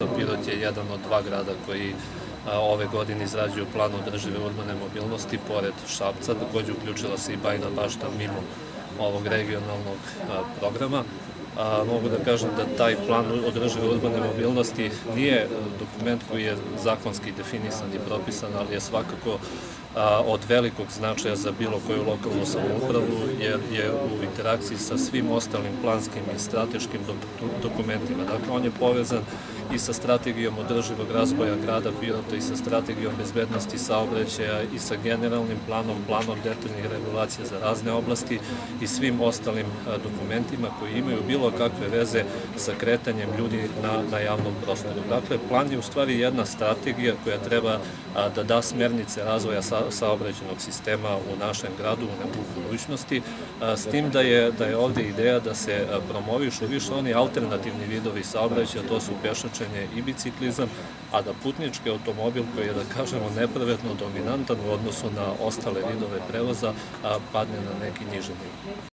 Pirot je jedan od dva grada koji ove godine izrađuju plan održive urbane mobilnosti, pored Šapca. Takođe uključila se i Bajina Bašta mimo ovog regionalnog programa. Mogu da kažem da taj plan održive urbane mobilnosti nije dokument koji je zakonski definisan i propisan, ali je svakako od velikog značaja za bilo koju lokalnu samoupravu, jer je u interakciji sa svim ostalim planskim i strateškim dokumentima. Dakle, on je povezan i sa strategijom održivog razvoja grada Pirota i sa strategijom bezbednosti saobraćaja i sa generalnim planom detaljnih regulacija za razne oblasti i svim ostalim dokumentima koji imaju bilo kakve veze sa kretanjem ljudi na javnom prostoru. Dakle, plan je u stvari jedna strategija koja treba da da smernice razvoja saobraćajnog sistema u našem gradu u budućnosti, s tim da je ovde ideja da se promovišu više oni alternativni vidovi saobraćaja, to su pešačenje i biciklizam, a da putnički automobil, koji je, da kažemo, nepravedno dominantan u odnosu na ostale vidove prevoza, padne na neki niži nivo.